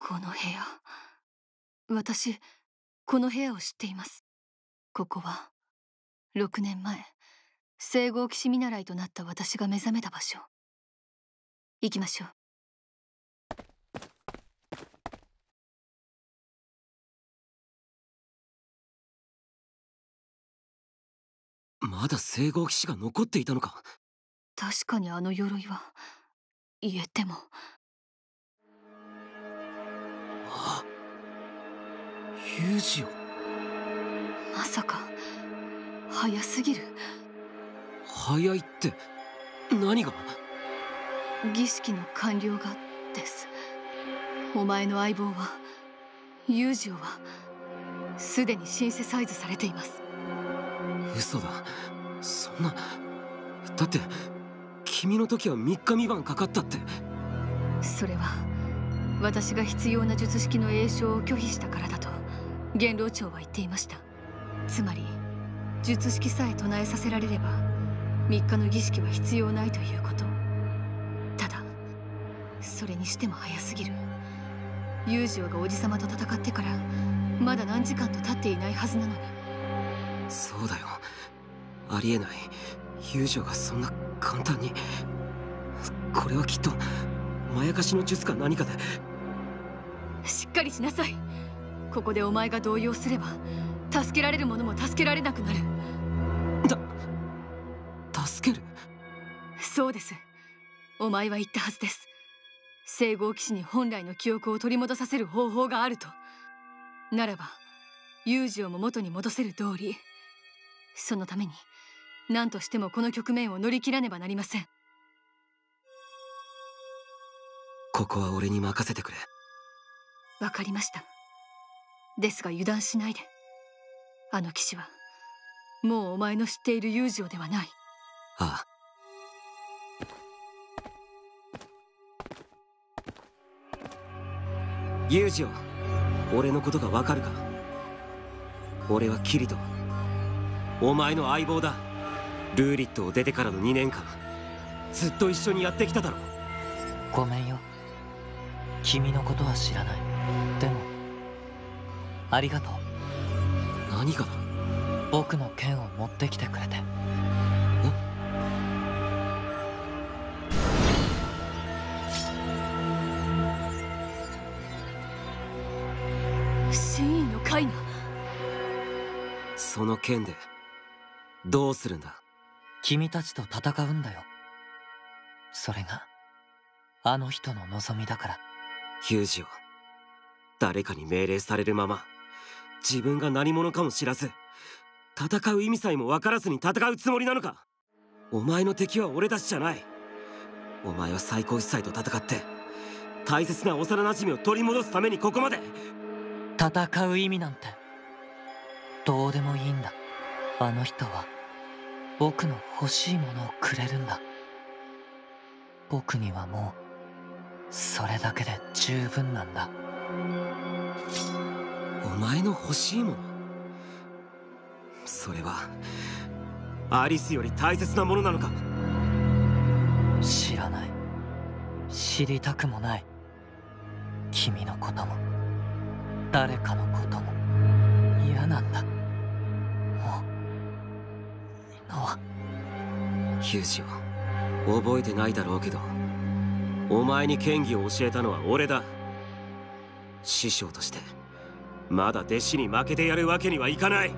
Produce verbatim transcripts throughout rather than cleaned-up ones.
この部屋、私この部屋を知っています。ここはろくねんまえ聖号騎士見習いとなった私が目覚めた場所。行きましょう。 まだ聖号騎士が残っていたのか。 確かにあの鎧は言えても。 ああ、ユージオ。 まさか早すぎる。 早いって何が。 儀式の完了がです。お前の相棒はユージオはすでにシンセサイズされています。 嘘だ。そんな。だって君の時はみっかみばんかかったって。 それは私が必要な術式の詠唱を拒否したからだと元老長は言っていました。つまり術式さえ唱えさせられればみっかの儀式は必要ないということ。ただそれにしても早すぎる。ユージオがおじさまと戦ってからまだ何時間と経っていないはずなのに。 そうだよ、ありえない。ユージオがそんな簡単に。これはきっとまやかしの術か何かで。 しっかりしなさい。ここでお前が動揺すれば助けられる者も助けられなくなる。 だ助ける。 そうです。お前は言ったはずです。聖号騎士に本来の記憶を取り戻させる方法があると。ならばユージオも元に戻せる道理。そのために何としてもこの局面を乗り切らねばなりません。 ここは俺に任せてくれ。 わかりました。ですが油断しないで。あの騎士はもうお前の知っているユージオではない。 ああ。ユージオ、俺のことがわかるか。俺はキリト、お前の相棒だ。ルーリットを出てからのにねんかんずっと一緒にやってきただろ。 ごめんよ、君のことは知らない。でもありがとう。 何がだ。 僕の剣を持ってきてくれて。 真意のカイナ。 その剣でどうするんだ。 君たちと戦うんだよ。それがあの人の望みだから。 ユージオ、誰かに命令されるまま自分が何者かも知らず戦う意味さえも分からずに戦うつもりなのか。お前の敵は俺たちじゃない。お前は最高司祭と戦って大切な幼なじみを取り戻すためにここまで。 戦う意味なんてどうでもいいんだ。あの人は僕の欲しいものをくれるんだ。僕にはもうそれだけで十分なんだ。 お前の欲しいもの、それはアリスより大切なものなのか。 知らない。知りたくもない。君のことも誰かのことも嫌なんだ。もうノア。 ユージオ、覚えてないだろうけどお前に剣技を教えたのは俺だ。師匠としてまだ弟子に負けてやるわけにはいかない。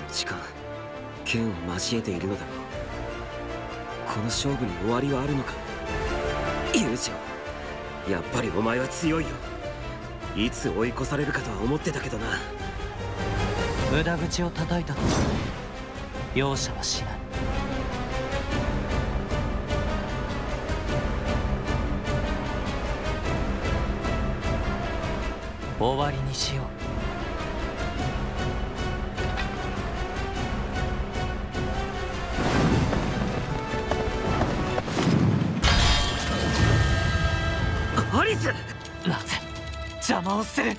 の時間剣を交えているのだろう。この勝負に終わりはあるのか。友情、やっぱりお前は強いよ。いつ追い越されるかとは思ってたけどな。 無駄口を叩いたと容赦はしない。終わりにしよう。 アリス、 なぜ邪魔をする。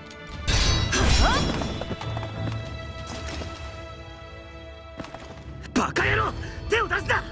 バカ野郎、手を出すな。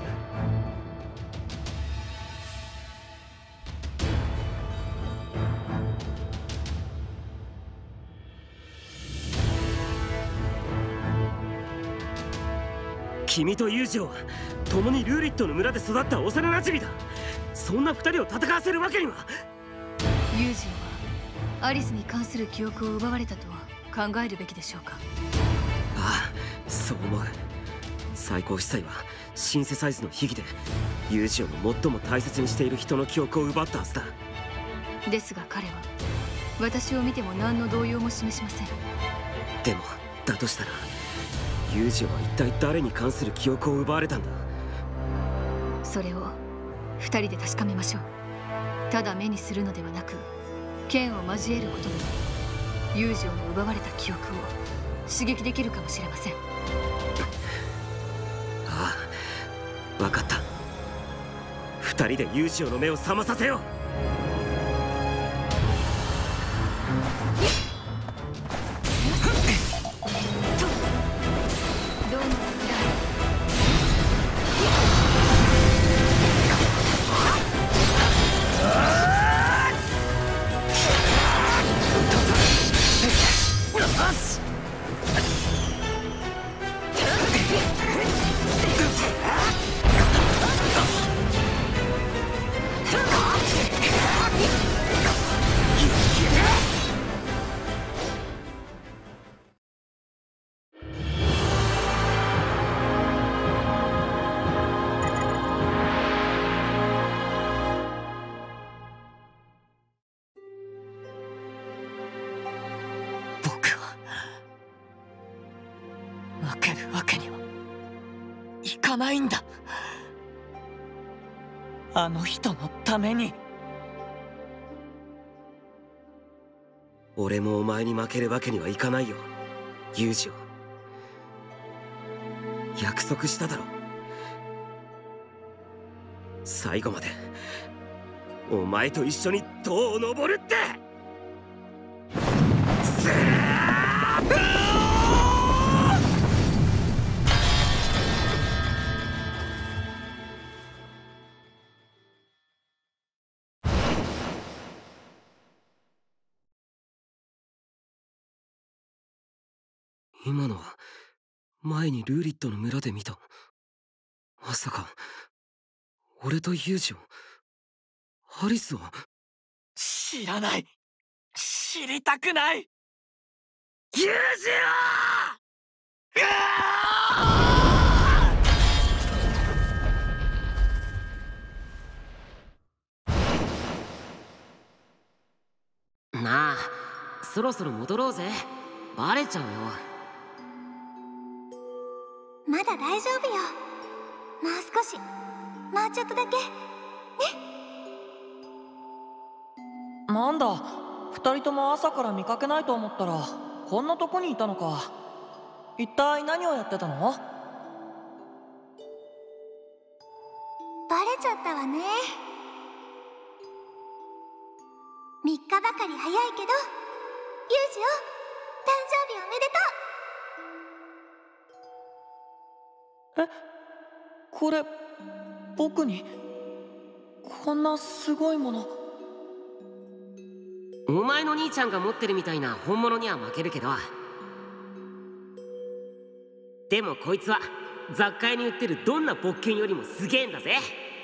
君とユージオは共にルーリットの村で育った幼馴染だ。そんな二人を戦わせるわけには。 ユージオはアリスに関する記憶を奪われたと考えるべきでしょうか。 ああ、そう思う。最高司祭はシンセサイズの秘技でユージオの最も大切にしている人の記憶を奪ったはずだ。 ですが彼は私を見ても何の動揺も示しません。 でもだとしたらユージオは一体誰に関する記憶を奪われたんだ。 それを二人で確かめましょう。ただ目にするのではなく剣を交えることでユージオの奪われた記憶を刺激できるかもしれません。 ああ、分かった。二人でユージオの目を覚まさせよう。 負けるわけにはいかないんだ。あの人のために。 俺もお前に負けるわけにはいかないよ、ユージオ。約束しただろ。最後までお前と一緒に塔を登るって。せー今のは前にルーリットの村で見た。まさか俺とユージオ、ハリスは。 知らない。知りたくない。 ユージオ！ なあ、そろそろ戻ろうぜ。バレちゃうよ。 まだ大丈夫よ。もう少し、もうちょっとだけね。 なんだ、二人とも朝から見かけないと思ったらこんなとこにいたのか。一体何をやってたの？ バレちゃったわね。みっかばかり早いけど、ユージオ、誕生日おめでとう。 え、これ僕にこんなすごいもの。 お前の兄ちゃんが持ってるみたいな本物には負けるけど、でもこいつは雑貨屋に売ってるどんな勃剣よりもすげえんだぜ。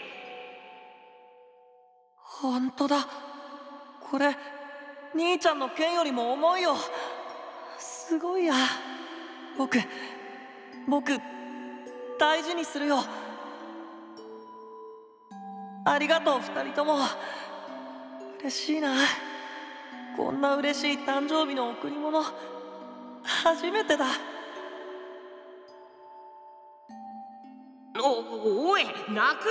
ほんとだ、これ兄ちゃんの剣よりも重いよ。すごいや。僕僕大事にするよ。ありがとう二人とも。嬉しいな。こんな嬉しい誕生日の贈り物初めてだ。 おおい、泣くなよ。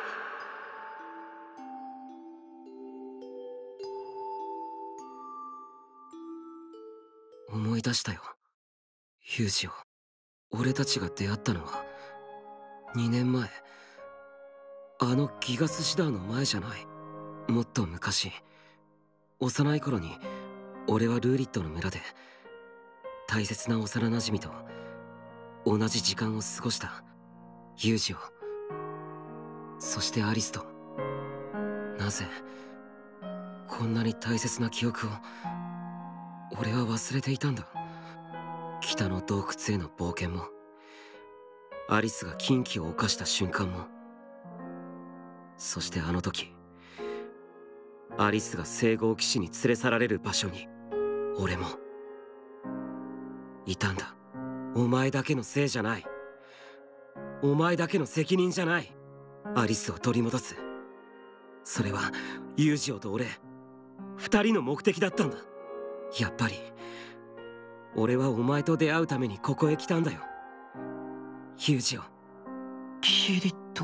思い出したよ、ユージを。俺たちが出会ったのはにねんまえ。あのギガスシダーの前じゃない。もっと昔、幼い頃に俺はルーリットの村で大切な幼なじみと同じ時間を過ごした。ユージを、そしてアリスと。なぜこんなに大切な記憶を俺は忘れていたんだ。北の洞窟への冒険も、アリスが禁忌を犯した瞬間も、そしてあの時アリスが聖号騎士に連れ去られる場所に俺もいたんだ。お前だけのせいじゃない。お前だけの責任じゃない。アリスを取り戻す、それはユージオと俺二人の目的だったんだ。やっぱり俺はお前と出会うためにここへ来たんだよ、ユージオ。 キリト、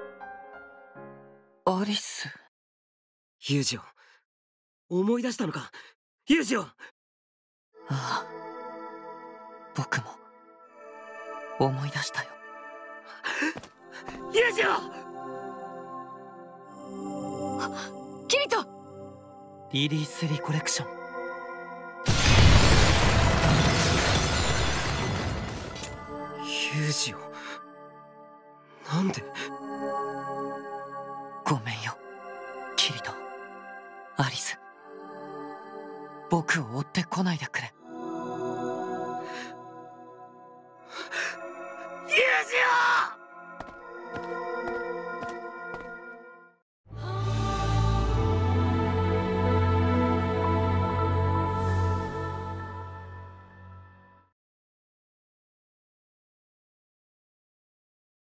アリス。 ユージオ、思い出したのか、ユージオ。 ああ、僕も思い出したよ。 ユージオ。 キリト。 リリースリコレクション。 ユージオ、なんで。 ごめんよキリト、アリス。僕を追ってこないでくれ。 ユージオ。